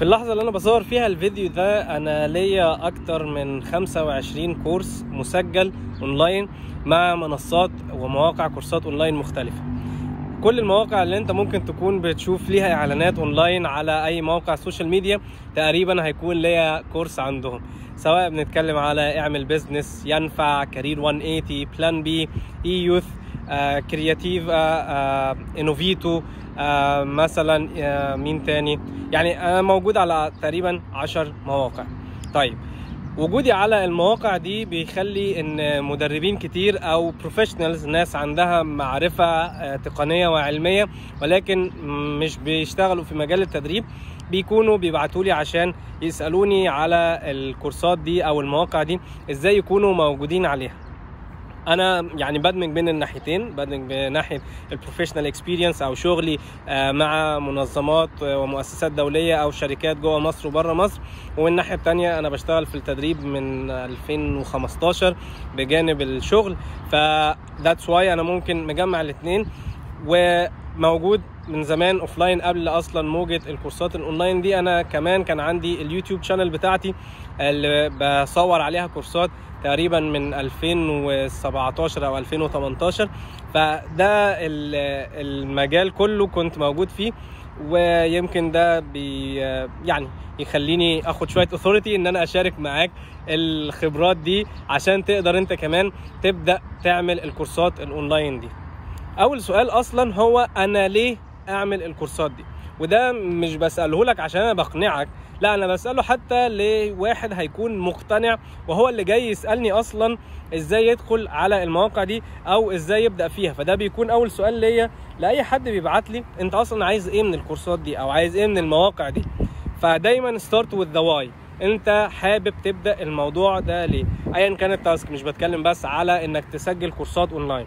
في اللحظة اللي أنا بصور فيها الفيديو ده أنا ليا أكتر من 25 كورس مسجل أونلاين مع منصات ومواقع كورسات أونلاين مختلفة. كل المواقع اللي أنت ممكن تكون بتشوف ليها إعلانات أونلاين على أي موقع سوشيال ميديا تقريبا هيكون ليا كورس عندهم، سواء بنتكلم على اعمل بيزنس، ينفع، كارير 180، بلان بي، اي يوث، كرياتيف، انوفيتو، مثلا مين تاني، يعني انا موجود على تقريبا 10 مواقع. طيب وجودي على المواقع دي بيخلي ان مدربين كتير او بروفيشنالز، ناس عندها معرفة تقنية وعلمية ولكن مش بيشتغلوا في مجال التدريب، بيكونوا بيبعتولي عشان يسألوني على الكورسات دي او المواقع دي ازاي يكونوا موجودين عليها. انا يعني بدمج بين الناحيتين، بدمج بناحيه البروفيشنال اكسبيرينس او شغلي مع منظمات ومؤسسات دوليه او شركات جوه مصر وبره مصر، ومن الناحيه الثانيه انا بشتغل في التدريب من 2015 بجانب الشغل، فذاتس واي انا ممكن مجمع الاثنين، وموجود من زمان اوفلاين قبل اصلا موجة الكورسات الاونلاين دي. انا كمان كان عندي اليوتيوب شانل بتاعتي اللي بصور عليها كورسات تقريبا من 2017 او 2018، فده المجال كله كنت موجود فيه، ويمكن ده يعني يخليني اخد شويه اوثوريتي ان انا اشارك معاك الخبرات دي عشان تقدر انت كمان تبدا تعمل الكورسات الاونلاين دي. اول سؤال اصلا هو انا ليه اعمل الكورسات دي؟ وده مش بساله لك عشان انا بقنعك، لا انا بساله حتى لواحد هيكون مقتنع وهو اللي جاي يسالني اصلا ازاي يدخل على المواقع دي او ازاي يبدا فيها. فده بيكون اول سؤال ليا لاي حد بيبعت لي، انت اصلا عايز ايه من الكورسات دي او عايز ايه من المواقع دي؟ فدايما ستارت وذ ذا واي، انت حابب تبدا الموضوع ده ليه؟ ايا كان التاسك، مش بتكلم بس على انك تسجل كورسات اونلاين.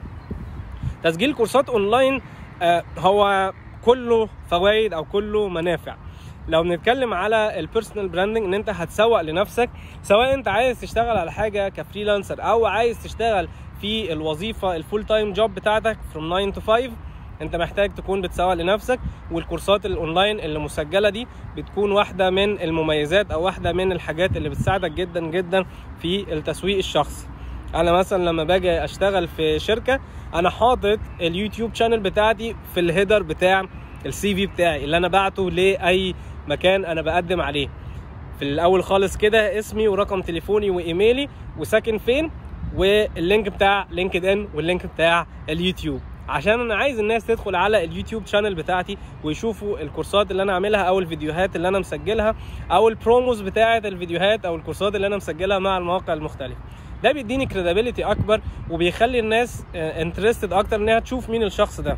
تسجيل كورسات اونلاين هو كله فوائد او كله منافع. لو بنتكلم على البيرسونال براندنج، ان انت هتسوق لنفسك، سواء انت عايز تشتغل على حاجه كفريلانسر او عايز تشتغل في الوظيفه الفول تايم جوب بتاعتك from 9 to 5، انت محتاج تكون بتسوق لنفسك. والكورسات الاونلاين اللي مسجله دي بتكون واحده من المميزات او واحده من الحاجات اللي بتساعدك جدا جدا في التسويق الشخصي. انا مثلا لما باجي اشتغل في شركه، انا حاطط اليوتيوب شانل بتاعتي في الهيدر بتاع السي في بتاعي اللي انا بعته لاي مكان انا بقدم عليه. في الاول خالص كده اسمي ورقم تليفوني وايميلي وساكن فين واللينك بتاع لينكد ان واللينك بتاع اليوتيوب، عشان انا عايز الناس تدخل على اليوتيوب شانل بتاعتي ويشوفوا الكورسات اللي انا عاملها او الفيديوهات اللي انا مسجلها او البروموز بتاعه الفيديوهات او الكورسات اللي انا مسجلها مع المواقع المختلفه. ده بيديني كريديبيليتي اكبر وبيخلي الناس انترستد اكتر انها تشوف مين الشخص ده.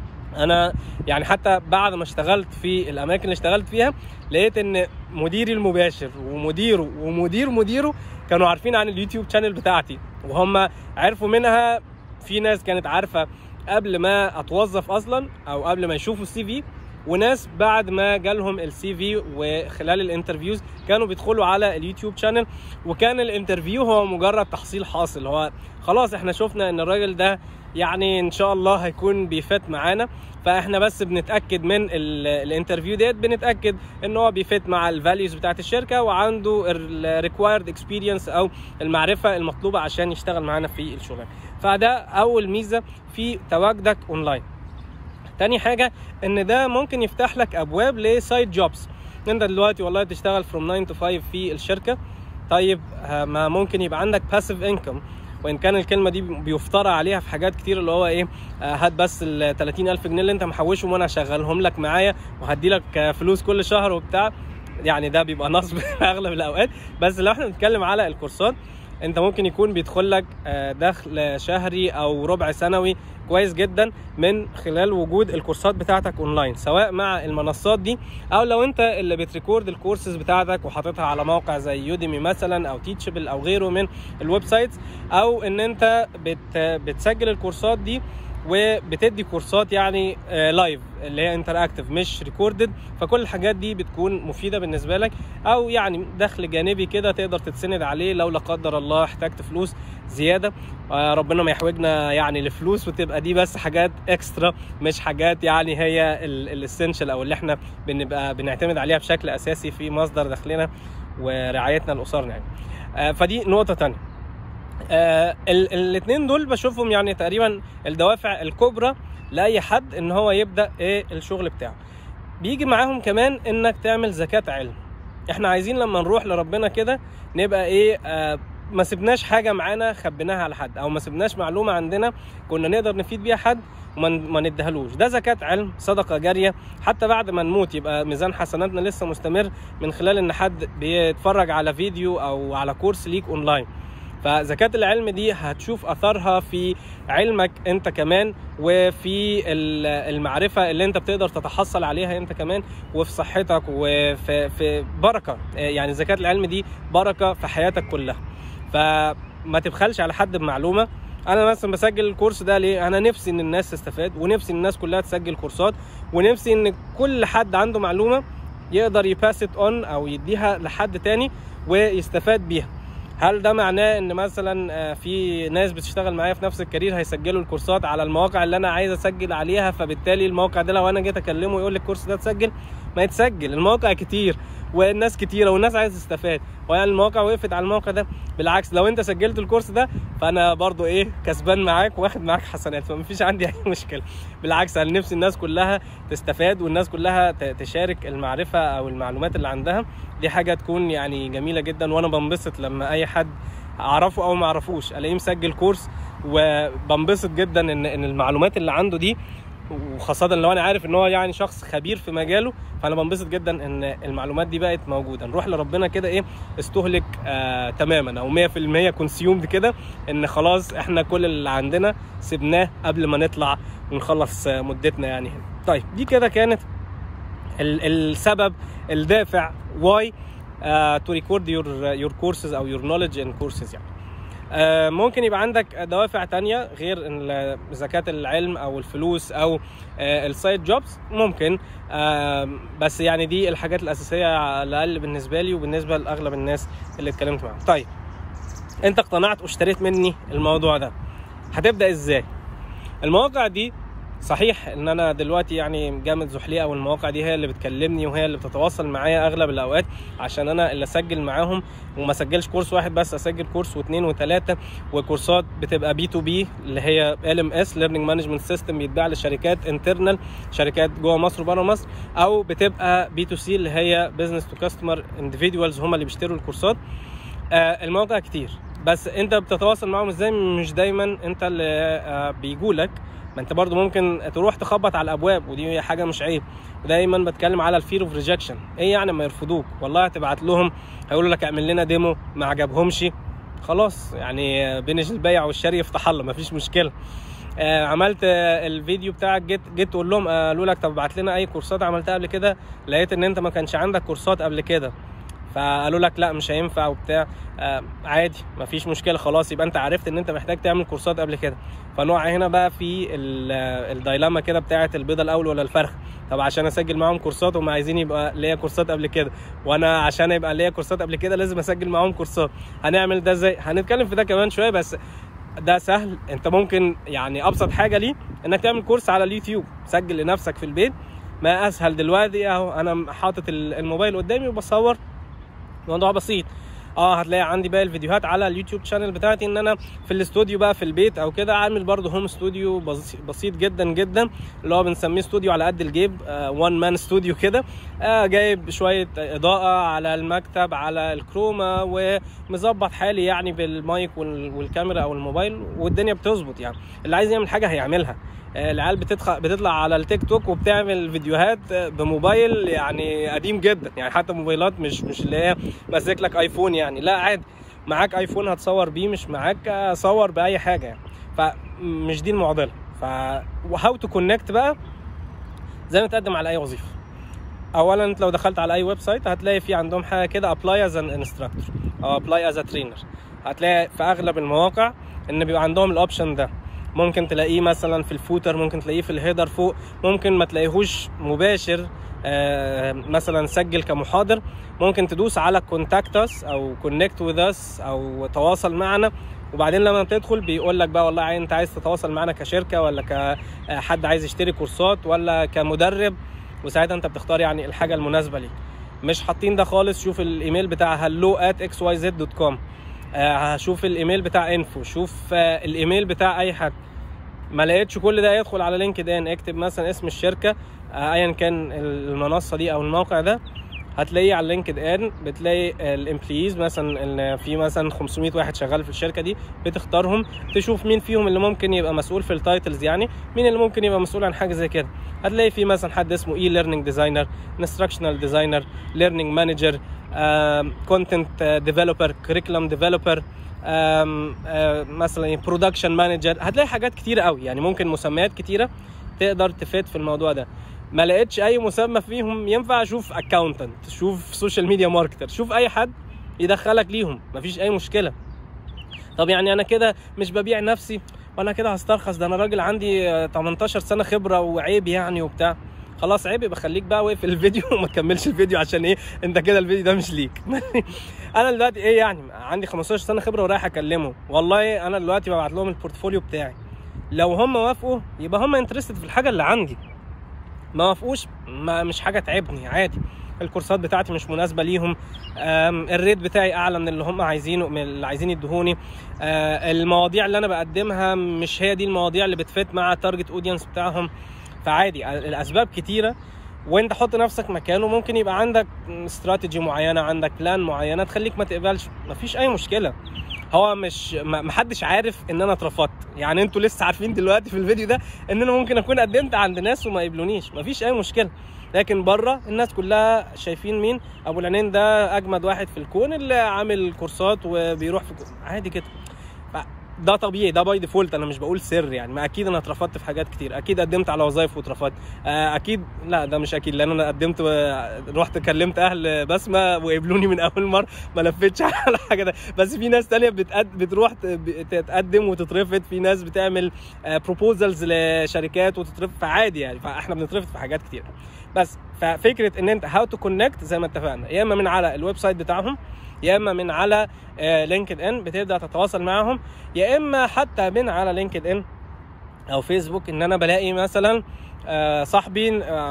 انا يعني حتى بعد ما اشتغلت في الاماكن اللي اشتغلت فيها لقيت ان مديري المباشر ومديره ومدير مديره كانوا عارفين عن اليوتيوب شانل بتاعتي، وهم عرفوا منها. في ناس كانت عارفه قبل ما اتوظف اصلا او قبل ما يشوفوا السي في، وناس بعد ما جالهم السي في وخلال الانترفيوز كانوا بيدخلوا على اليوتيوب شانل، وكان الانترفيو هو مجرد تحصيل حاصل. هو خلاص احنا شفنا ان الراجل ده يعني ان شاء الله هيكون بيفت معانا، فاحنا بس بنتاكد من الانترفيو ديت، بنتاكد ان هو بيفت مع الفاليوز بتاعت الشركه وعنده الريكوايرد اكسبيرينس او المعرفه المطلوبه عشان يشتغل معانا في الشغل. فده اول ميزه في تواجدك اونلاين. تاني حاجه ان ده ممكن يفتح لك ابواب لسايد جوبز. انت دلوقتي والله تشتغل from 9 to 5 في الشركه، طيب ما ممكن يبقى عندك passive income، وان كان الكلمه دي بيفترى عليها في حاجات كتير، اللي هو ايه، هات بس ال 30,000 جنيه اللي انت محوشهم وانا هشغلهم لك معايا وهدي لك فلوس كل شهر وبتاع، يعني ده بيبقى نصب في اغلب الاوقات. بس لو احنا بنتكلم على الكورسات، انت ممكن يكون بيدخل لك دخل شهري او ربع سنوي كويس جدا من خلال وجود الكورسات بتاعتك اونلاين، سواء مع المنصات دي او لو انت اللي بتريكورد الكورسز بتاعتك وحاططها على موقع زي يوديمي مثلا او تيتشبل او غيره من الويب سايتس، او ان انت بتسجل الكورسات دي وبتدي كورسات يعني لايف اللي هي انتراكتيف مش ريكوردد. فكل الحاجات دي بتكون مفيده بالنسبه لك، او يعني دخل جانبي كده تقدر تتسند عليه لو لا قدر الله احتجت فلوس زياده. ربنا ما يحوجنا يعني لفلوس، وتبقى دي بس حاجات اكسترا مش حاجات يعني هي الاسينشال او اللي احنا بنبقى بنعتمد عليها بشكل اساسي في مصدر دخلنا ورعايتنا لاسرنا يعني. فدي نقطه تانية. الاثنين دول بشوفهم يعني تقريبا الدوافع الكبرى لاي حد ان هو يبدا الشغل بتاعه. بيجي معاهم كمان انك تعمل زكاة علم. احنا عايزين لما نروح لربنا كده نبقى ما سبناش حاجه معانا خبيناها على حد، او ما سبناش معلومه عندنا كنا نقدر نفيد بيها حد وما نديهالوش. ده زكاة علم، صدقه جاريه، حتى بعد ما نموت يبقى ميزان حسناتنا لسه مستمر من خلال ان حد بيتفرج على فيديو او على كورس ليك اونلاين. فزكاة العلم دي هتشوف اثرها في علمك انت كمان، وفي المعرفة اللي انت بتقدر تتحصل عليها انت كمان، وفي صحتك، وفي بركة. يعني زكاة العلم دي بركة في حياتك كلها. فما تبخلش على حد بمعلومة. انا مثلا بسجل الكورس ده ليه؟ انا نفسي ان الناس تستفاد، ونفسي ان الناس كلها تسجل كورسات، ونفسي ان كل حد عنده معلومة يقدر يباسيت اون او يديها لحد تاني ويستفاد بيها. هل ده معناه ان مثلا في ناس بتشتغل معايا في نفس الكارير هيسجلوا الكورسات على المواقع اللي انا عايز اسجل عليها، فبالتالي الموقع ده لو انا جيت اكلمه يقول لي الكورس ده تسجل؟ ما يتسجل. المواقع كتير والناس كتيره والناس عايزه تستفاد، ويعني المواقع وقفت على الموقع ده. بالعكس، لو انت سجلت الكورس ده فانا برضو كسبان معاك واخد معاك حسنات، فمفيش عندي اي مشكله. بالعكس، انا نفسي الناس كلها تستفاد والناس كلها تشارك المعرفه او المعلومات اللي عندها. دي حاجه تكون يعني جميله جدا، وانا بنبسط لما اي حد اعرفه او ما اعرفوش الاقيه مسجل كورس، وبنبسط جدا ان المعلومات اللي عنده دي، وخاصه لو انا عارف ان هو يعني شخص خبير في مجاله، فانا بنبسط جدا ان المعلومات دي بقت موجوده. نروح لربنا كده استهلك تماما او 100% كونسيومد كده، ان خلاص احنا كل اللي عندنا سبناه قبل ما نطلع ونخلص مدتنا يعني هنا. طيب دي كده كانت السبب الدافع why to record your courses او your knowledge in courses يعني. ممكن يبقى عندك دوافع تانية غير زكاة العلم او الفلوس او السايد جوبز، ممكن بس يعني دي الحاجات الاساسية على الاقل بالنسبة لي وبالنسبة لاغلب الناس اللي اتكلمت معاهم. طيب انت اقتنعت واشتريت مني الموضوع ده، هتبدأ ازاي؟ المواقع دي صحيح ان انا دلوقتي يعني جامد زحليقه، والمواقع دي هي اللي بتكلمني وهي اللي بتتواصل معايا اغلب الاوقات عشان انا اللي اسجل معاهم، وما اسجلش كورس واحد بس، اسجل كورس واثنين وثلاثه. وكورسات بتبقى بي تو بي اللي هي LMS Learning Management System بيتباع لشركات انترنال، شركات جوه مصر وبره مصر، او بتبقى بي تو سي اللي هي بزنس تو كاستمر انديفيدوالز هم اللي بيشتروا الكورسات. المواقع كتير، بس انت بتتواصل معاهم ازاي؟ مش دايما انت اللي بيجولك، ما انت برضو ممكن تروح تخبط على الابواب، ودي حاجه مش عيب. ودايما بتكلم على الفير اوف ريجكشن. يعني ما يرفضوك؟ والله هتبعت لهم هيقولوا لك اعمل لنا ديمو، ما عجبهمش خلاص يعني بين البيع والشراء يفتح الله، مفيش مشكله. عملت الفيديو بتاعك، جيت تقول لهم، قالوا لك طب ابعت لنا اي كورسات عملتها قبل كده، لقيت ان انت ما كانش عندك كورسات قبل كده، فقالوا لك لا مش هينفع وبتاع. عادي مفيش مشكله، خلاص يبقى انت عرفت ان انت محتاج تعمل كورسات قبل كده. فنوع هنا بقى في الدايلاما كده بتاعه البيضه الاول ولا الفرخ. طب عشان اسجل معاهم كورسات هم عايزين يبقى ليا كورسات قبل كده، وانا عشان يبقى ليا كورسات قبل كده لازم اسجل معاهم كورسات. هنعمل ده ازاي؟ هنتكلم في ده كمان شويه، بس ده سهل. انت ممكن يعني ابسط حاجه ليه انك تعمل كورس على اليوتيوب، سجل لنفسك في البيت. ما اسهل دلوقتي اهو، انا حاطط الموبايل قدامي وبصور، الموضوع بسيط. هتلاقي عندي بقى الفيديوهات على اليوتيوب شانل بتاعتي ان انا في الاستوديو بقى في البيت او كده، عامل برضو هوم استوديو بسيط جدا جدا، اللي هو بنسميه استوديو على قد الجيب، وان مان استوديو كده. جايب شويه اضاءه على المكتب على الكروما، ومظبط حالي يعني بالمايك والكاميرا او الموبايل، والدنيا بتظبط. يعني اللي عايز يعمل حاجه هيعملها. العيال بتطلع على التيك توك وبتعمل فيديوهات بموبايل يعني قديم جدا، يعني حتى موبايلات مش اللي هي ماسك لك ايفون يعني، لا عادي معاك ايفون هتصور بيه، مش معاك صور باي حاجه يعني. فمش دي المعضله. وهاو تو كونكت بقى زي ما تقدم على اي وظيفه. اولا انت لو دخلت على اي ويب سايت هتلاقي في عندهم حاجه كده ابلاي از ان انستراكتور او ابلاي از ا ترينر. هتلاقي في اغلب المواقع ان بيبقى عندهم الاوبشن ده، ممكن تلاقيه مثلا في الفوتر، ممكن تلاقيه في الهيدر فوق، ممكن ما تلاقيهوش مباشر مثلا سجل كمحاضر. ممكن تدوس على كونتاكت اس او كونكت وذ اس او تواصل معنا، وبعدين لما تدخل بيقول لك بقى والله انت عايز تتواصل معنا كشركه ولا كحد عايز يشتري كورسات ولا كمدرب، وساعتها انت بتختار يعني الحاجه المناسبه ليك. مش حاطين ده خالص. شوف الايميل بتاع hello@xyz.com، هشوف الايميل بتاع انفو، شوف الايميل بتاع اي حد. ما لقيتش كل ده، يدخل على لينكد ان، اكتب مثلا اسم الشركه ايا كان المنصه دي او الموقع ده، هتلاقيه على لينكد ان. بتلاقي الامبليز مثلا في مثلا 500 واحد شغال في الشركه دي، بتختارهم تشوف مين فيهم اللي ممكن يبقى مسؤول في التايتلز، يعني مين اللي ممكن يبقى مسؤول عن حاجه زي كده. هتلاقي في مثلا حد اسمه اي ليرنينج ديزاينر، انستراكشنال ديزاينر، ليرنينج مانجر، كونتنت ديفلوبر، كريكولم ديفلوبر، مثلا برودكشن مانجر. هتلاقي حاجات كتيره قوي، يعني ممكن مسميات كتيره تقدر تفيد في الموضوع ده. ما لقيتش اي مسمى فيهم ينفع، شوف اكاونتنت، شوف سوشيال ميديا ماركتر، شوف اي حد يدخلك ليهم، مفيش اي مشكله. طب يعني انا كده مش ببيع نفسي وانا كده هسترخص، ده انا راجل عندي 18 سنه خبره وعيب يعني وبتاع. خلاص عيب، يبقى خليك بقى واقف الفيديو وما تكملش الفيديو، عشان ايه؟ انت كده الفيديو ده مش ليك. انا دلوقتي ايه يعني، عندي 15 سنه خبره ورايح اكلمه، والله انا دلوقتي ببعت لهم البورتفوليو بتاعي، لو هم وافقوا يبقى هم انترستد في الحاجه اللي عندي، ما وافقوش مش حاجه تعبني، عادي. الكورسات بتاعتي مش مناسبه ليهم، الريت بتاعي اعلى من اللي هم عايزينه، من اللي عايزين يدهوني، المواضيع اللي انا بقدمها مش هي دي المواضيع اللي بتفيت مع التارجت اودينس بتاعهم. فعادي، الاسباب كتيره، وانت حط نفسك مكانه. ممكن يبقى عندك استراتيجي معينه، عندك بلان معينه تخليك ما تقبلش، مفيش اي مشكله. هو مش محدش عارف ان انا اترفضت، يعني انتوا لسه عارفين دلوقتي في الفيديو ده ان انا ممكن اكون قدمت عند ناس وما قبلونيش، مفيش اي مشكله. لكن بره الناس كلها شايفين مين ابو العينين ده، اجمد واحد في الكون اللي عامل كورسات وبيروح في عادي كده. ده طبيعي، ده باي ديفولت، انا مش بقول سر يعني. ما اكيد انا اترفضت في حاجات كتير، اكيد قدمت على وظايف واترفضت، اكيد لا ده مش اكيد، لان انا قدمت رحت كلمت اهل بسمه وقبلوني من اول مره، ما لفتش على حاجه ده. بس في ناس تانية بتروح تتقدم وتترفض، في ناس بتعمل بروبوزلز لشركات وتترفض، فعادي يعني. فاحنا بنترفض في حاجات كتير. بس ففكره ان انت هاو تو كونكت زي ما اتفقنا، يا اما من على الويب سايت بتاعهم، يا اما من على لينكد ان بتبدا تتواصل معاهم، يا اما حتى من على لينكد ان او فيسبوك. ان انا بلاقي مثلا صاحبي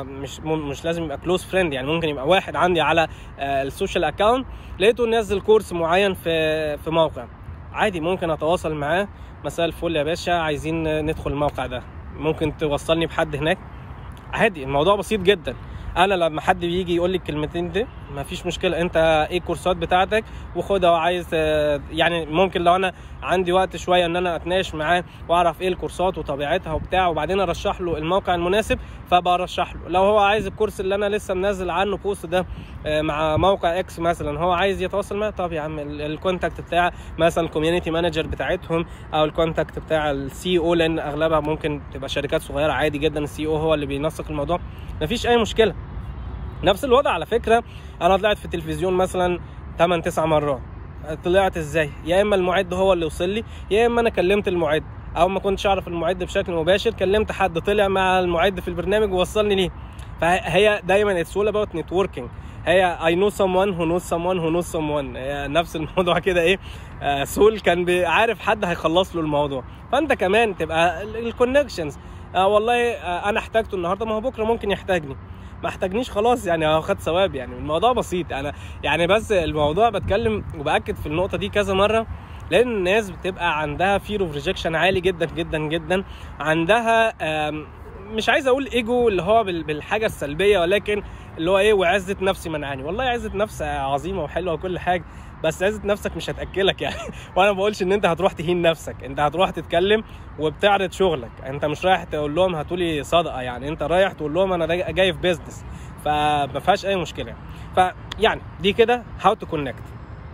مش لازم يبقى كلوز فريند، يعني ممكن يبقى واحد عندي على السوشيال اكاونت، لقيته نزل كورس معين في موقع، عادي ممكن اتواصل معاه، مساء الفل يا باشا عايزين ندخل الموقع ده، ممكن توصلني بحد هناك، عادي. الموضوع بسيط جدا. انا لما حد بيجي يقول لي الكلمتين دي مفيش مشكله، انت ايه الكورسات بتاعتك وخدها، وعايز يعني ممكن لو انا عندي وقت شويه ان انا اتناقش معاه واعرف ايه الكورسات وطبيعتها وبتاع، وبعدين ارشح له الموقع المناسب فبرشح له. لو هو عايز الكورس اللي انا لسه منزل عنه بوست ده مع موقع اكس مثلا، هو عايز يتواصل معايا، طب يا عم الكونتاكت بتاع مثلا الكوميونتي مانجر بتاعتهم او الكونتاكت بتاع السي او، لان اغلبها ممكن تبقى شركات صغيره، عادي جدا السي او هو اللي بينسق الموضوع، مفيش اي مشكله. نفس الوضع على فكره، انا طلعت في التلفزيون مثلا 8-9 مرات. طلعت ازاي؟ يا اما المعد هو اللي وصل لي، يا اما انا كلمت المعد، او ما كنتش اعرف المعد بشكل مباشر، كلمت حد طلع مع المعد في البرنامج ووصلني ليه. فهي دايما it's all about networking. هي I know someone who knows someone who knows someone، هي نفس الموضوع كده. ايه سول كان عارف حد هيخلص له الموضوع، فانت كمان تبقى الكونكشنز. والله انا احتاجته النهارده، ما هو بكره ممكن يحتاجني، ما احتاجنيش خلاص يعني هاخد ثواب. يعني الموضوع بسيط. انا يعني بس الموضوع بتكلم وباكد في النقطه دي كذا مره، لان الناس بتبقى عندها فير اوف ريجكشن عالي جدا جدا جدا، عندها مش عايز اقول ايجو اللي هو بالحاجه السلبيه، ولكن اللي هو ايه، وعزه نفسي منعاني. والله عزه نفس عظيمه وحلوه وكل حاجه، بس عزه نفسك مش هتاكلك يعني. وانا ما بقولش ان انت هتروح تهين نفسك، انت هتروح تتكلم وبتعرض شغلك، انت مش رايح تقول لهم هاتولي صدقه، يعني انت رايح تقول لهم انا جاي في بيزنس، فما فيهاش اي مشكله. فيعني دي كده هاو تو كونكت.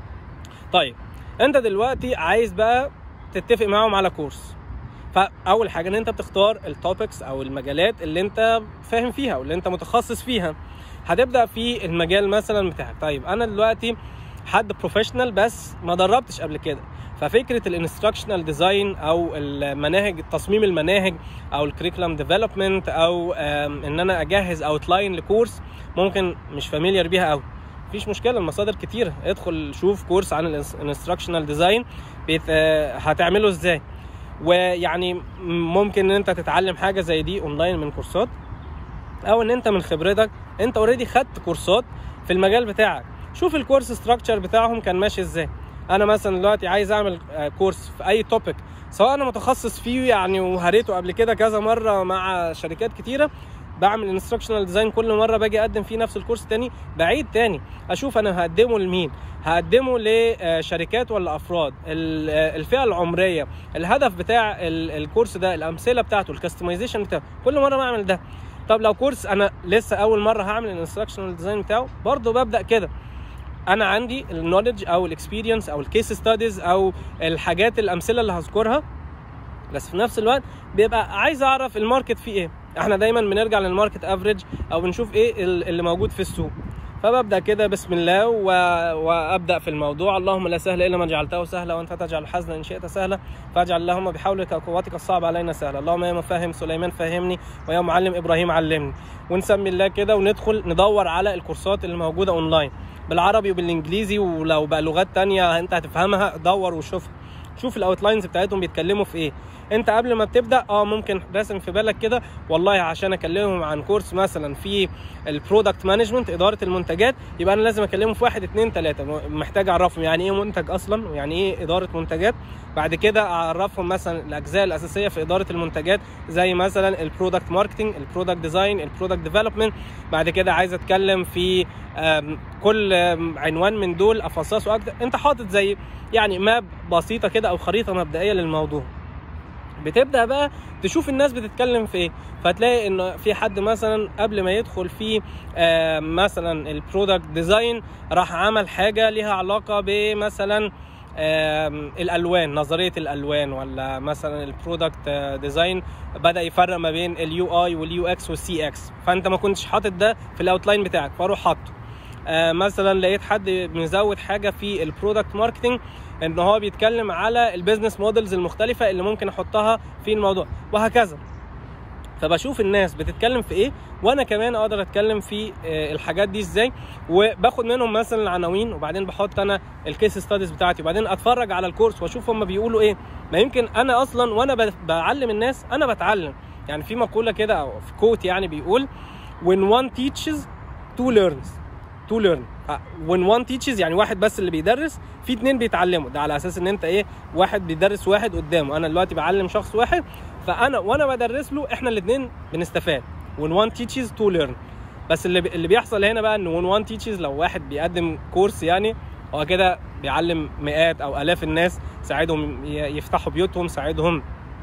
طيب انت دلوقتي عايز بقى تتفق معاهم على كورس، فاول حاجه ان انت بتختار التوبكس او المجالات اللي انت فاهم فيها واللي انت متخصص فيها. هتبدا في المجال مثلا بتاعك. طيب انا دلوقتي حد بروفيشنال بس ما دربتش قبل كده، ففكره الانستراكشنال ديزاين او المناهج، تصميم المناهج او الكريكولم ديفلوبمنت او ان انا اجهز اوتلاين لكورس ممكن مش فاميليار بيها قوي، مفيش مشكله، المصادر كتيره، ادخل شوف كورس عن الانستراكشنال ديزاين هتعمله ازاي. ويعني ممكن ان انت تتعلم حاجه زي دي اونلاين من كورسات، او ان انت من خبرتك انت اوريدي خدت كورسات في المجال بتاعك، شوف الكورس ستراكشر بتاعهم كان ماشي ازاي. انا مثلا دلوقتي عايز اعمل كورس في اي توبيك سواء انا متخصص فيه يعني وهريته قبل كده كذا مره مع شركات كتيره، بعمل انستراكشنال ديزاين كل مره باجي اقدم فيه نفس الكورس تاني، بعيد تاني اشوف انا هقدمه لمين، هقدمه لشركات ولا افراد، الفئه العمريه، الهدف بتاع الكورس ده، الامثله بتاعته، الكاستمايزيشن بتاعه، كل مره بعمل ده. طب لو كورس انا لسه اول مره هعمل الانستراكشنال ديزاين بتاعه، برضه ببدا كده، انا عندي النوليدج او الاكسبيرينس او الكيس ستاديز او الحاجات الامثله اللي هذكرها، بس في نفس الوقت بيبقى عايز اعرف الماركت فيه ايه. احنا دايما بنرجع للماركت افريج او بنشوف ايه اللي موجود في السوق، فببدا كده بسم الله وابدا في الموضوع. اللهم لا سهل الا ما جعلته سهلا وانت تجعل الحزن ان شئت سهلا، فاجعل اللهم بحولك وقوتك الصعب علينا سهلا. اللهم يا مفهم سليمان فهمني ويا معلم ابراهيم علمني، ونسمي الله كده وندخل ندور على الكورسات اللي موجوده اونلاين بالعربي وبالانجليزي، ولو بقى لغات تانية انت هتفهمها دور وشوفها، شوف الاوتلاينز بتاعتهم بيتكلموا في ايه. انت قبل ما بتبدا ممكن راسم في بالك كده والله عشان اكلمهم عن كورس مثلا في البرودكت مانجمنت، اداره المنتجات، يبقى انا لازم اكلمهم في 1 2 3، محتاج اعرفهم يعني ايه منتج اصلا ويعني ايه اداره منتجات. بعد كده اعرفهم مثلا الاجزاء الاساسيه في اداره المنتجات زي مثلا البرودكت ماركتنج، البرودكت ديزاين، البرودكت ديفلوبمنت. بعد كده عايز اتكلم في كل عنوان من دول افصصه اكتر. انت حاطط زي يعني ماب بسيطه كده او خريطه مبدئيه للموضوع، بتبدا بقى تشوف الناس بتتكلم في ايه، فتلاقي انه في حد مثلا قبل ما يدخل في مثلا البرودكت ديزاين راح عمل حاجه ليها علاقه بمثلا الالوان، نظريه الالوان، ولا مثلا البرودكت ديزاين بدا يفرق ما بين اليو اي واليو اكس والسي اكس، فانت ما كنتش حاطط ده في الاوتلاين بتاعك فاروح حاطه. مثلا لقيت حد مزود حاجه في البرودكت ماركتنج ان هو بيتكلم على البيزنس مودلز المختلفه اللي ممكن احطها في الموضوع، وهكذا. فبشوف الناس بتتكلم في ايه وانا كمان اقدر اتكلم في الحاجات دي ازاي، وباخد منهم مثلا العناوين، وبعدين بحط انا الكيس ستاديز بتاعتي، وبعدين اتفرج على الكورس واشوف هم بيقولوا ايه. ما يمكن انا اصلا وانا بعلم الناس انا بتعلم، يعني في مقوله كده او في كوت يعني بيقول when one teaches two learns to learn. when one teaches يعني واحد بس اللي بيدرس، في 2 بيتعلموا. ده على اساس ان انت ايه، واحد بيدرس واحد قدامه. انا دلوقتي بعلم شخص واحد، فانا وانا بدرس له احنا الاثنين بنستفاد. when one teaches to learn. بس اللي بيحصل هنا بقى ان when one teaches، لو واحد بيقدم كورس يعني هو كده بيعلم مئات او الاف الناس، ساعدهم يفتحوا بيوتهم، ساعدهم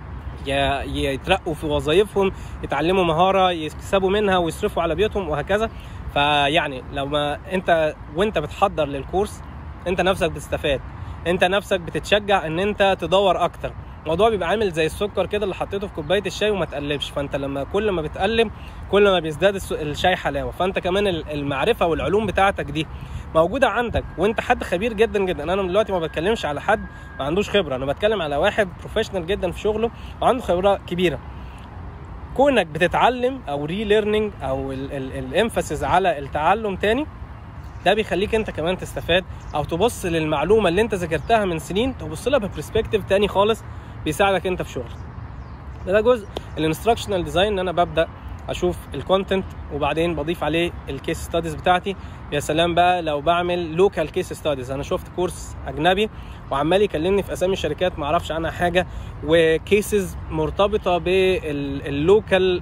يترقوا في وظائفهم، يتعلموا مهارة يكسبوا منها ويصرفوا على بيوتهم وهكذا. فيعني لو ما انت وانت بتحضر للكورس انت نفسك بتستفاد، انت نفسك بتتشجع ان انت تدور اكتر. الموضوع بيبقى عامل زي السكر كده اللي حطيته في كوبايه الشاي وما تقلبش، فانت لما كل ما بتقلب كل ما بيزداد الشاي حلاوه. فانت كمان المعرفه والعلوم بتاعتك دي موجوده عندك وانت حد خبير جدا جدا. انا دلوقتي ما بتكلمش على حد ما عندوش خبره، انا بتكلم على واحد بروفيشنال جدا في شغله وعنده خبره كبيره. كونك بتتعلم او ري ليرنينج او الامفاسيس على التعلم تاني، ده بيخليك انت كمان تستفاد او تبص للمعلومه اللي انت ذاكرتها من سنين تبص لها ببرسبكتيف تاني خالص، بيساعدك انت في شغلك. ده جزء الانستراكشنال ديزاين، ان انا ببدا اشوف الكونتنت وبعدين بضيف عليه الكيس ستاديز بتاعتي. يا سلام بقى لو بعمل لوكال كيس ستاديز، انا شفت كورس اجنبي وعمال يكلمني في اسامي شركات ما اعرفش عنها حاجه، وكيسز مرتبطه باللوكال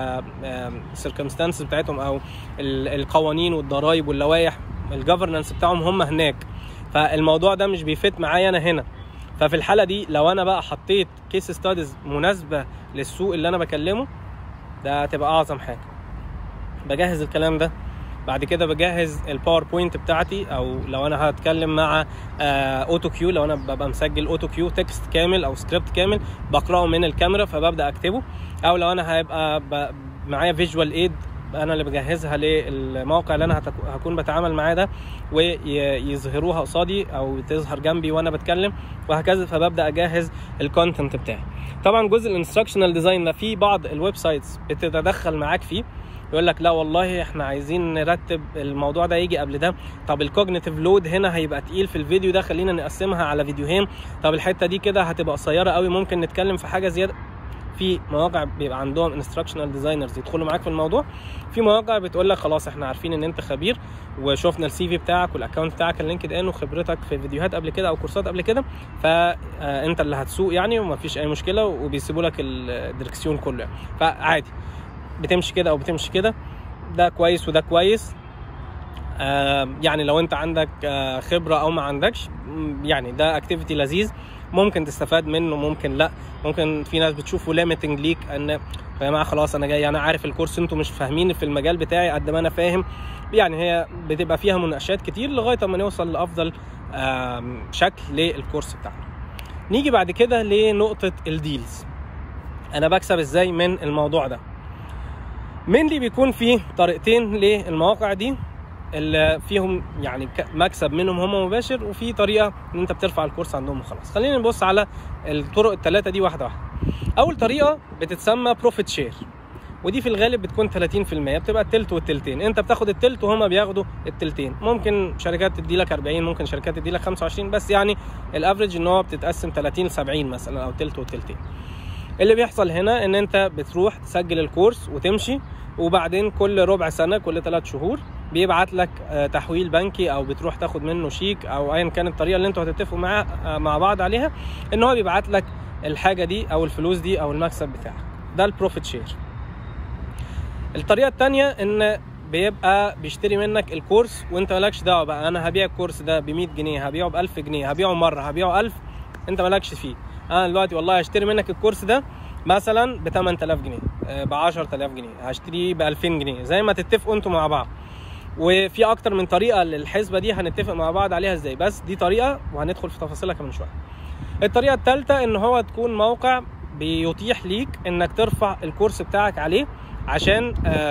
سيركمستانسز بتاعتهم او القوانين والضرائب واللوائح الجفرنانس بتاعهم هم هناك، فالموضوع ده مش بيفيت معايا انا هنا. ففي الحاله دي لو انا بقى حطيت كيس ستاديز مناسبه للسوق اللي انا بكلمه، ده هتبقى اعظم حاجه. بجهز الكلام ده، بعد كده بجهز الباوربوينت بتاعتي، او لو انا هتكلم مع اوتو كيو، لو انا ببقى مسجل اوتو كيو تكست كامل او سكريبت كامل بقراه من الكاميرا فببدا اكتبه، او لو انا هيبقى معايا فيجوال ايد انا اللي بجهزها للموقع اللي انا هكون بتعامل معاه ده، ويظهروها قصادي او تظهر جنبي وانا بتكلم وهكذا. فببدا اجهز الكونتنت بتاعي. طبعا جزء الانستراكشنال ديزاين ده في بعض الويب سايتس بتتدخل معاك فيه، يقول لك لا والله احنا عايزين نرتب الموضوع ده يجي قبل ده، طب الكوجنيتيف لود هنا هيبقى تقيل في الفيديو ده، خلينا نقسمها على فيديوهين، طب الحته دي كده هتبقى قصيره قوي ممكن نتكلم في حاجه زياده. في مواقع بيبقى عندهم انستراكشنال ديزاينرز يدخلوا معاك في الموضوع، في مواقع بتقول لك خلاص احنا عارفين ان انت خبير وشوفنا السي في بتاعك والاكونت بتاعك اللينكد ان وخبرتك في فيديوهات قبل كده او كورسات قبل كده، فانت اللي هتسوق يعني ومفيش اي مشكله، وبيسيبوا لك الديركسيون كله يعني. فعادي بتمشي كده او بتمشي كده، ده كويس وده كويس. يعني لو انت عندك خبره او ما عندكش، يعني ده اكتيفيتي لذيذ ممكن تستفاد منه ممكن لا. ممكن في ناس بتشوفه ليميتنج ليك، ان يا جماعه خلاص انا جاي انا عارف الكورس، انتوا مش فاهمين في المجال بتاعي قد ما انا فاهم. يعني هي بتبقى فيها مناقشات كتير لغايه ما نوصل لافضل شكل للكورس بتاعنا. نيجي بعد كده لنقطه الديلز. انا بكسب ازاي من الموضوع ده؟ مينلي بيكون فيه طريقتين للمواقع دي اللي فيهم يعني مكسب منهم هم مباشر، وفي طريقه ان انت بترفع الكورس عندهم وخلاص. خلينا نبص على الطرق الثلاثه دي واحده واحده. اول طريقه بتتسمى بروفيت شير، ودي في الغالب بتكون 30%، بتبقى التلت والتلتين، انت بتاخد التلت وهم بياخدوا التلتين. ممكن شركات تدي لك 40، ممكن شركات تدي لك 25، بس يعني الافريج ان هو بتتقسم 30 70 مثلا او تلت وتلتين. اللي بيحصل هنا ان انت بتروح تسجل الكورس وتمشي، وبعدين كل ربع سنه كل 3 شهور بيبعت لك تحويل بنكي، او بتروح تاخد منه شيك، او ايا كانت الطريقه اللي انتوا هتتفقوا مع بعض عليها، ان هو بيبعت لك الحاجه دي او الفلوس دي او المكسب بتاعك. ده البروفيت شير. الطريقه الثانيه ان بيبقى بيشتري منك الكورس وانت مالكش دعوه بقى، انا هبيع الكورس ده ب 100 جنيه، هبيعه ب 1000 جنيه، هبيعه مره، هبيعه 1000، انت مالكش فيه. انا دلوقتي والله هشتري منك الكورس ده مثلا ب 8000 جنيه، ب 10000 جنيه، هشتريه ب 2000 جنيه، زي ما تتفقوا انتوا مع بعض. وفي اكتر من طريقه للحسبه دي هنتفق مع بعض عليها ازاي، بس دي طريقه وهندخل في تفاصيلها كمان شويه. الطريقه الثالثه ان هو تكون موقع بيتيح ليك انك ترفع الكورس بتاعك عليه، عشان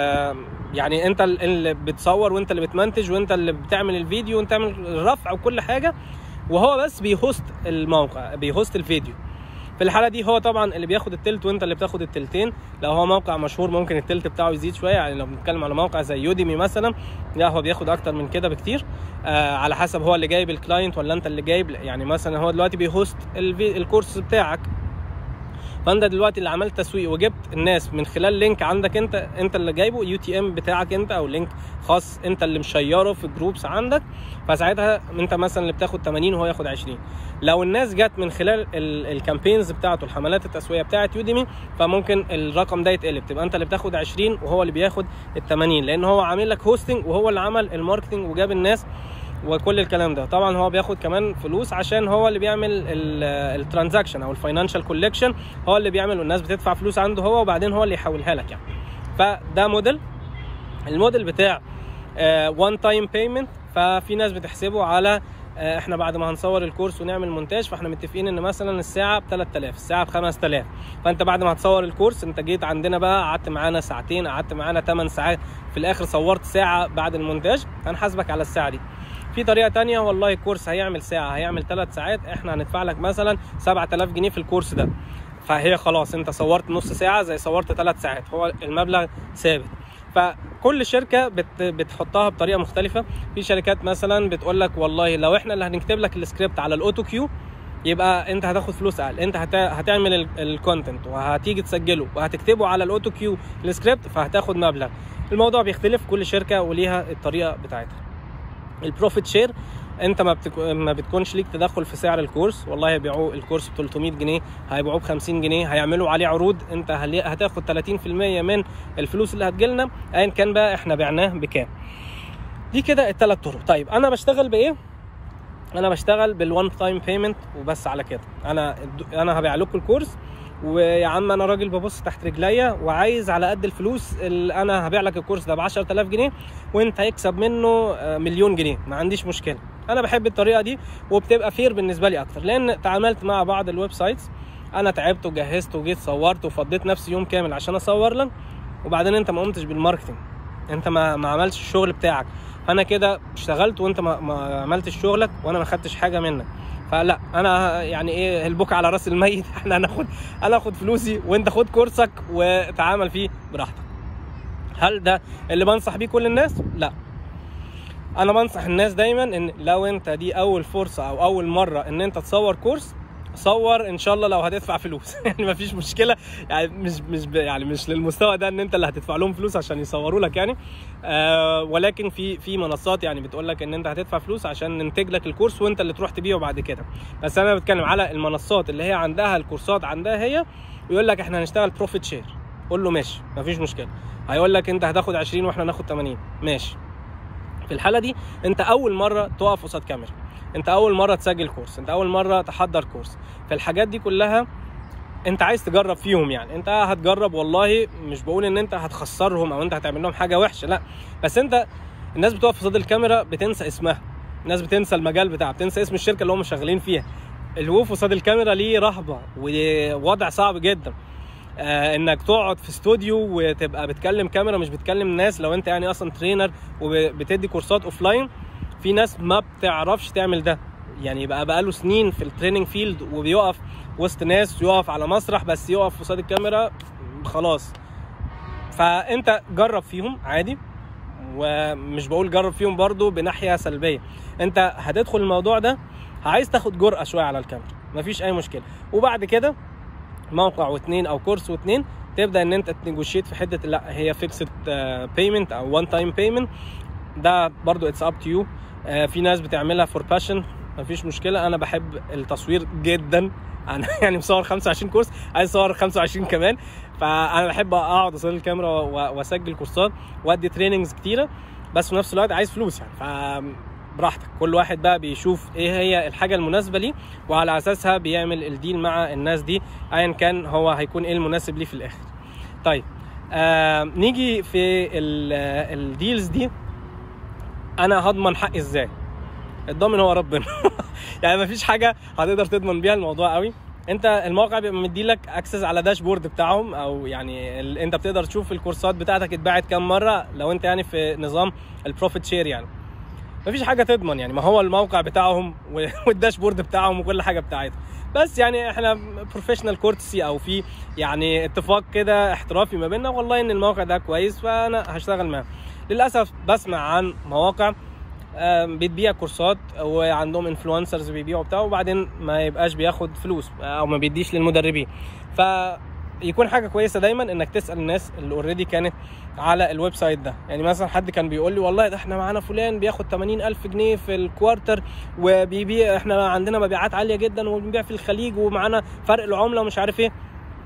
يعني انت اللي بتصور وانت اللي بتمنتج وانت اللي بتعمل الفيديو وانت تعمل الرفع وكل حاجه، وهو بس بيهوست الموقع، بيهوست الفيديو. في الحاله دي هو طبعا اللي بياخد التلت وانت اللي بتاخد التلتين. لو هو موقع مشهور ممكن التلت بتاعه يزيد شويه، يعني لو بنتكلم على موقع زي يوديمي مثلا، لا هو بياخد اكتر من كده بكتير، على حسب هو اللي جايب الكلاينت ولا انت اللي جايب. يعني مثلا هو دلوقتي بيهوست الكورس بتاعك، فانت دلوقتي اللي عملت تسويق وجبت الناس من خلال لينك عندك انت اللي جايبه، UTM بتاعك انت، او لينك خاص انت اللي مشيره في جروبس عندك، فساعتها انت مثلا اللي بتاخد 80 وهو ياخد 20. لو الناس جت من خلال الكامبينز بتاعته، الحملات التسويقيه بتاعت يوديمي، فممكن الرقم ده يتقلب، تبقى انت اللي بتاخد 20 وهو اللي بياخد ال 80، لان هو عامل لك هوستنج وهو اللي عمل الماركتنج وجاب الناس وكل الكلام ده. طبعا هو بياخد كمان فلوس عشان هو اللي بيعمل الترانزاكشن او الفاينانشال كولكشن، هو اللي بيعمل والناس بتدفع فلوس عنده هو، وبعدين هو اللي يحولها لك يعني. فده موديل. الموديل بتاع وان تايم بيمنت، ففي ناس بتحسبه على احنا بعد ما هنصور الكورس ونعمل مونتاج، فاحنا متفقين ان مثلا الساعه ب 3000، الساعه ب 5000، فانت بعد ما هتصور الكورس انت جيت عندنا بقى قعدت معانا ساعتين، قعدت معانا 8 ساعات، في الاخر صورت ساعه بعد المونتاج، هنحاسبك على الساعه دي. في طريقه تانية، والله الكورس هيعمل ساعه، هيعمل 3 ساعات، احنا هندفع لك مثلا 7000 جنيه في الكورس ده، فهي خلاص انت صورت نص ساعه زي صورت 3 ساعات، هو المبلغ ثابت. فكل شركه بتحطها بطريقه مختلفه. في شركات مثلا بتقول لك والله لو احنا اللي هنكتب لك السكريبت على الاوتو كيو يبقى انت هتاخد فلوس اقل، انت هتعمل الكونتنت وهتيجي تسجله وهتكتبه على الاوتو كيو السكريبت، فهتاخد مبلغ. الموضوع بيختلف، كل شركه وليها الطريقه بتاعتها. البروفيت شير انت ما بتكونش ليك تدخل في سعر الكورس، والله هيبيعوا الكورس ب 300 جنيه، هيبيعوه ب 50 جنيه، هيعملوا عليه عروض، انت هتاخد 30% من الفلوس اللي هتجيلنا ايا كان بقى احنا بعناه بكام. دي كده الثلاث طرق. طيب انا بشتغل بايه؟ انا بشتغل بالوان تايم بيمنت وبس، على كده. انا هبيع لكم الكورس، ويا عم انا راجل ببص تحت رجليا وعايز على قد الفلوس اللي انا هبيع لك الكورس ده ب 10000 جنيه وانت هيكسب منه 1,000,000 جنيه، ما عنديش مشكله. انا بحب الطريقه دي وبتبقى فير بالنسبه لي اكتر، لان تعاملت مع بعض الويب سايتس، انا تعبت وجهزت وجيت صورت وفضيت نفسي يوم كامل عشان اصور لك، وبعدين انت ما قمتش بالماركتنج، انت ما عملتش الشغل بتاعك، انا كده اشتغلت وانت ما عملتش شغلك وانا ما خدتش حاجه منك. فلا، انا يعني ايه، البكا على راس الميت. احنا انا اخد فلوسي وانت خد كورسك وتعامل فيه براحتك. هل ده اللي بنصح بيه كل الناس؟ لا، انا بنصح الناس دايما ان لو انت دي اول فرصه او اول مره ان انت تصور كورس، صور ان شاء الله لو هتدفع فلوس. يعني مفيش مشكله، يعني مش للمستوى ده ان انت اللي هتدفع لهم فلوس عشان يصوروا لك يعني. ولكن في منصات يعني بتقول لك ان انت هتدفع فلوس عشان ننتج لك الكورس وانت اللي تروح تبيعه بعد كده. بس انا بتكلم على المنصات اللي هي عندها الكورسات عندها هي، ويقول لك احنا هنشتغل بروفيت شير. قول له ماشي، مفيش مشكله. هيقول لك انت هتاخد 20 واحنا ناخد 80، ماشي. في الحاله دي انت اول مره تقف قصاد كاميرا، انت اول مره تسجل كورس، انت اول مره تحضر كورس. في الحاجات دي كلها انت عايز تجرب فيهم، يعني انت هتجرب. والله مش بقول ان انت هتخسرهم او انت هتعمل لهم حاجه وحشه، لا، بس انت الناس بتقف قصاد الكاميرا بتنسى اسمها، الناس بتنسى المجال بتاعها، بتنسى اسم الشركه اللي هم شغالين فيها. الوقوف قصاد الكاميرا ليه رهبه ووضع صعب جدا. انك تقعد في استوديو وتبقى بتكلم كاميرا مش بتكلم ناس. لو انت يعني اصلا ترينر وبتدي كورسات اوفلاين، في ناس ما بتعرفش تعمل ده، يعني بقاله سنين في التريننج فيلد وبيقف وسط ناس، يقف على مسرح، بس يقف قصاد الكاميرا خلاص. فانت جرب فيهم عادي، ومش بقول جرب فيهم برضو بناحية سلبية. انت هتدخل الموضوع ده عايز تاخد جرأة شوية على الكاميرا، مفيش اي مشكلة. وبعد كده موقع واثنين او كورس واثنين تبدا ان انت تنيجوشيت في حته لا هي فيكسد بيمنت او وان تايم بيمنت. ده برضو اتس اب تو يو. في ناس بتعملها فور باشن، مفيش مشكله. انا بحب التصوير جدا، انا يعني مصور 25 كورس، عايز اصور 25 كمان. فانا بحب اقعد قصاد الكاميرا واسجل كورسات وادي تريننجز كتيره، بس في نفس الوقت عايز فلوس يعني. براحتك، كل واحد بقى بيشوف ايه هي الحاجه المناسبه ليه وعلى اساسها بيعمل الديل مع الناس دي، ايا كان هو هيكون ايه المناسب ليه في الاخر. طيب نيجي في الديلز دي. انا هضمن حقي ازاي؟ الضامن هو ربنا. يعني مفيش حاجه هتقدر تضمن بيها الموضوع قوي. انت الموقع بيبقى مديلك اكسس على داشبورد بتاعهم، او يعني انت بتقدر تشوف الكورسات بتاعتك اتباعت كام مره لو انت يعني في نظام البروفيت شير. يعني مفيش حاجه تضمن، يعني ما هو الموقع بتاعهم والداشبورد بتاعهم وكل حاجه بتاعتهم. بس يعني احنا بروفيشنال كورتسي او في يعني اتفاق كده احترافي ما بيننا، والله ان الموقع ده كويس فانا هشتغل معاه. للاسف بسمع عن مواقع بتبيع كورسات وعندهم انفلونسرز بيبيعوا بتاعه وبعدين ما يبقاش بياخد فلوس او ما بيديش للمدربين. فيكون حاجه كويسه دايما انك تسال الناس اللي اوريدي كانت على الويب سايت ده. يعني مثلا حد كان بيقول لي والله ده احنا معانا فلان بياخد 80,000 جنيه في الكوارتر وبيبيع، احنا عندنا مبيعات عاليه جدا وبنبيع في الخليج ومعانا فرق العمله ومش عارف ايه.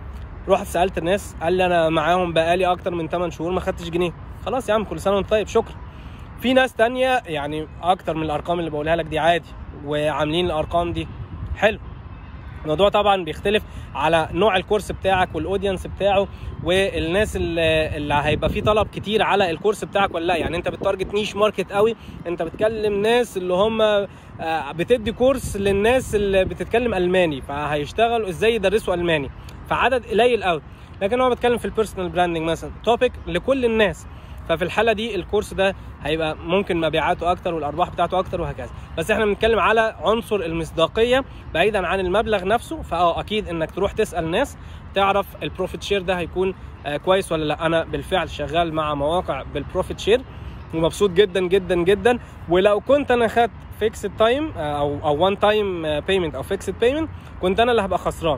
رحت سالت الناس، قال لي انا معاهم بقالي اكتر من 8 شهور ما خدتش جنيه. خلاص يا عم، كل سنه وانت طيب، شكرا. في ناس تانية يعني اكتر من الارقام اللي بقولها لك دي عادي وعاملين الارقام دي حلو. الموضوع طبعا بيختلف على نوع الكورس بتاعك والاودينس بتاعه والناس اللي هيبقى فيه طلب كتير على الكورس بتاعك ولا لا. يعني انت بتارجت نيش ماركت قوي، انت بتكلم ناس اللي هم بتدي كورس للناس اللي بتتكلم الماني فهيشتغلوا ازاي يدرسوا الماني، فعدد قليل قوي. لكن هو بتكلم في البيرسونال براندنج مثلا توبيك لكل الناس، ففي الحاله دي الكورس ده هيبقى ممكن مبيعاته اكتر والارباح بتاعته اكتر وهكذا. بس احنا بنتكلم على عنصر المصداقيه بعيدا عن المبلغ نفسه. اكيد انك تروح تسال ناس تعرف البروفيت شير ده هيكون كويس ولا لا. انا بالفعل شغال مع مواقع بالبروفيت شير ومبسوط جدا جدا جدا. ولو كنت انا خدت فيكسد تايم او وان تايم بيمنت او فيكسد بيمنت كنت انا اللي هبقى خسران.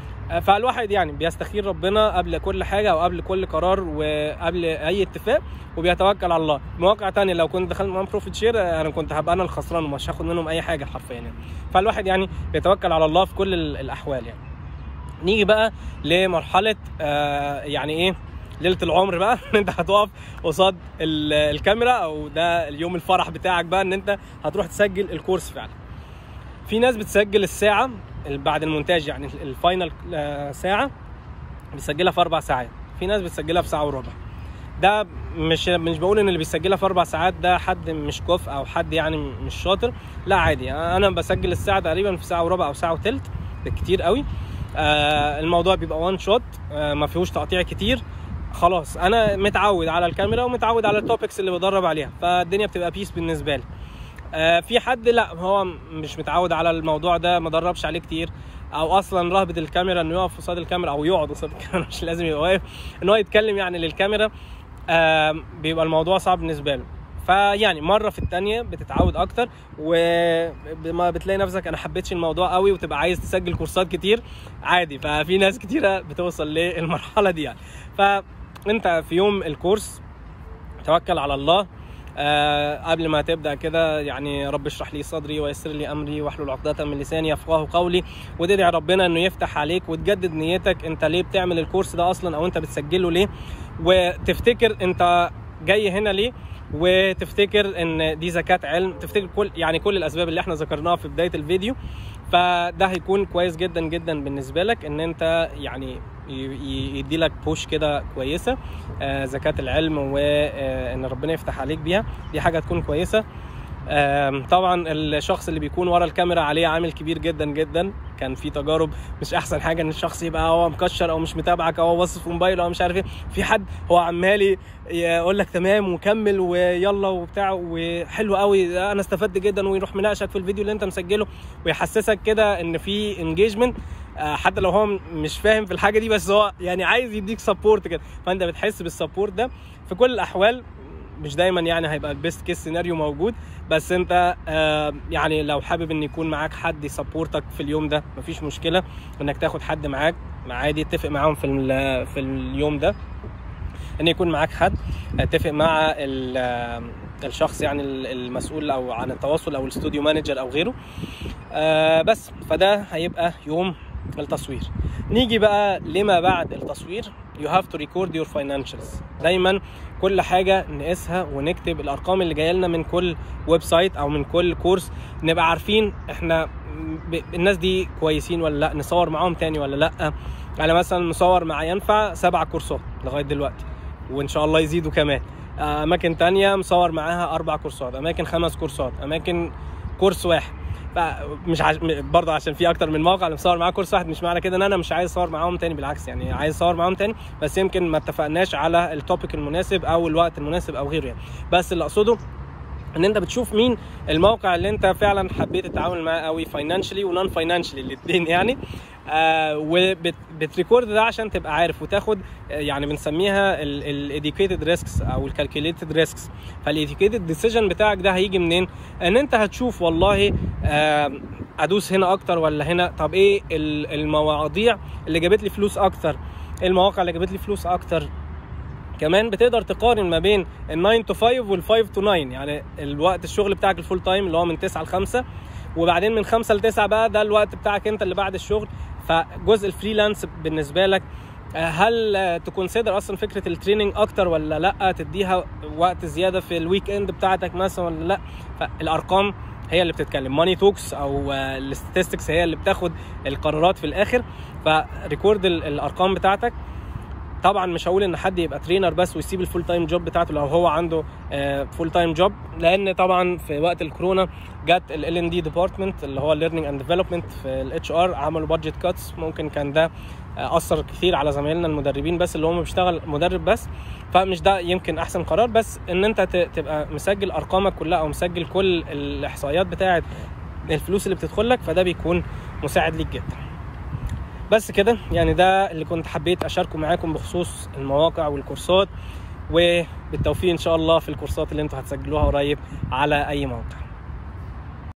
فالواحد يعني بيستخير ربنا قبل كل حاجه وقبل كل قرار وقبل اي اتفاق وبيتوكل على الله. مواقع تانية لو كنت دخلت معاهم بروفيت شير انا كنت هبقى انا الخسران ومش هاخد منهم اي حاجه حرفيا يعني. فالواحد يعني بيتوكل على الله في كل الاحوال يعني. نيجي بقى لمرحله يعني ايه ليله العمر بقى. ان انت هتقف قصاد الكاميرا او ده اليوم الفرح بتاعك بقى ان انت هتروح تسجل الكورس فعلا. في ناس بتسجل الساعه بعد المونتاج، يعني الفاينل ساعه بتسجلها في 4 ساعات، في ناس بتسجلها في ساعه وربع. ده مش بقول ان اللي بيسجلها في 4 ساعات ده حد مش كفء او حد يعني مش شاطر، لا عادي. انا بسجل الساعه تقريبا في ساعه وربع او ساعه وثلث بالكتير قوي. الموضوع بيبقى وان شوت، ما فيهوش تقطيع كتير. خلاص انا متعود على الكاميرا ومتعود على التوبكس اللي بدرب عليها، فالدنيا بتبقى بيس بالنسبه لي. في حد لا هو مش متعود على الموضوع ده، ما دربش عليه كتير، او اصلا رهبه الكاميرا انه يقف قصاد الكاميرا او يقعد قصاد الكاميرا، مش لازم يبقى واقف، ان هو يتكلم يعني للكاميرا، بيبقى الموضوع صعب بالنسبه له. فيعني مره في الثانيه بتتعود اكتر، وما بتلاقي نفسك انا حبيتش الموضوع قوي وتبقى عايز تسجل كورسات كتير عادي. ففي ناس كتيره بتوصل للمرحله دي يعني. فانت في يوم الكورس توكل على الله، قبل ما تبدا كده يعني رب اشرح لي صدري ويسر لي امري واحلل عقدة من لساني يفقهوا قولي، وتدعي ربنا انه يفتح عليك وتجدد نيتك انت ليه بتعمل الكورس ده اصلا، او انت بتسجله ليه، وتفتكر انت جاي هنا ليه، وتفتكر ان دي زكاة علم، تفتكر كل الاسباب اللي احنا ذكرناها في بداية الفيديو. فده هيكون كويس جدا جدا بالنسبة لك ان انت يعني يدي لك بوش كده كويسة، زكاة العلم، وان ربنا يفتح عليك بيها، دي حاجة تكون كويسة. طبعا الشخص اللي بيكون ورا الكاميرا عليه عامل كبير جدا جدا. كان في تجارب مش احسن حاجه ان الشخص يبقى هو مكشر او مش متابعك او باصص في موبايله او مش عارف ايه، في حد هو عمال يقول لك تمام وكمل ويلا وبتاع وحلو قوي انا استفدت جدا، ويروح مناقشك في الفيديو اللي انت مسجله ويحسسك كده ان في انجيجمنت، حتى لو هو مش فاهم في الحاجه دي، بس هو يعني عايز يديك سبورت كده، فانت بتحس بالسبورت ده. في كل الاحوال مش دايما يعني هيبقى البيست كيس سيناريو موجود، بس انت يعني لو حابب ان يكون معاك حد يسبورتك في اليوم ده مفيش مشكله انك تاخد حد معاك عادي، اتفق معاهم في اليوم ده ان يكون معاك حد، اتفق مع الشخص يعني المسؤول او عن التواصل او الاستوديو مانجر او غيره. بس فده هيبقى يوم التصوير. نيجي بقى لما بعد التصوير. you have to record your financials. دايما كل حاجة نقيسها ونكتب الأرقام اللي جاية لنا من كل ويب سايت أو من كل كورس، نبقى عارفين إحنا الناس دي كويسين ولا لأ، نصور معاهم تاني ولا لأ. أنا مثلا مصور مع ينفع 7 كورسات لغاية دلوقتي، وإن شاء الله يزيدوا كمان. أماكن تانية مصور معاها 4 كورسات، أماكن 5 كورسات، أماكن كورس واحد. فمش برضه عشان في اكتر من موقع اللي مصور معاه كورس واحد، مش معنى كده ان انا مش عايز اصور معاهم تاني، بالعكس يعني عايز اصور معاهم تاني، بس يمكن ما اتفقناش على التوبيك المناسب او الوقت المناسب او غيره يعني. بس اللي اقصده ان انت بتشوف مين الموقع اللي انت فعلا حبيت التعامل معاه قوي فاينانشلي ونون فاينانشلي الاثنين يعني، وبتريكورد ده عشان تبقى عارف وتاخد يعني بنسميها الاديوكيتد ريسكس او الكالكوليتد ريسكس. فالاديوكيتد ديسيجن بتاعك ده هيجي منين؟ ان انت هتشوف والله ادوس هنا اكتر ولا هنا، طب ايه المواضيع اللي جابت لي فلوس اكتر، المواقع اللي جابت لي فلوس اكتر. كمان بتقدر تقارن ما بين ال 9 to 5 وال 5 to 9، يعني الوقت الشغل بتاعك الفول تايم اللي هو من 9 ل 5، وبعدين من 5 ل 9 بقى ده الوقت بتاعك انت اللي بعد الشغل. فجزء الفريلانس بالنسبه لك هل تكونسيدر اصلا فكره التريننج اكتر ولا لا، تديها وقت زياده في الويك اند بتاعتك مثلا ولا لا. فالارقام هي اللي بتتكلم، ماني توكس او الستاتستكس هي اللي بتاخد القرارات في الاخر. فريكورد الارقام بتاعتك. طبعا مش هقول ان حد يبقى ترينر بس ويسيب الفول تايم جوب بتاعته لو هو عنده فول تايم جوب، لان طبعا في وقت الكورونا جت ال L&D ديبارتمنت اللي هو الليرنينج اند ديفلوبمنت في الاتش ار، عملوا بادجت كاتس، ممكن كان ده اثر كثير على زمايلنا المدربين بس اللي هم بيشتغل مدرب بس. فمش ده يمكن احسن قرار، بس ان انت تبقى مسجل ارقامك كلها او مسجل كل الاحصائيات بتاعه الفلوس اللي بتدخل لك، فده بيكون مساعد ليك جدا. بس كده يعني ده اللي كنت حبيت اشاركه معاكم بخصوص المواقع والكورسات، وبالتوفيق ان شاء الله في الكورسات اللي انتوا هتسجلوها قريب على اي موقع.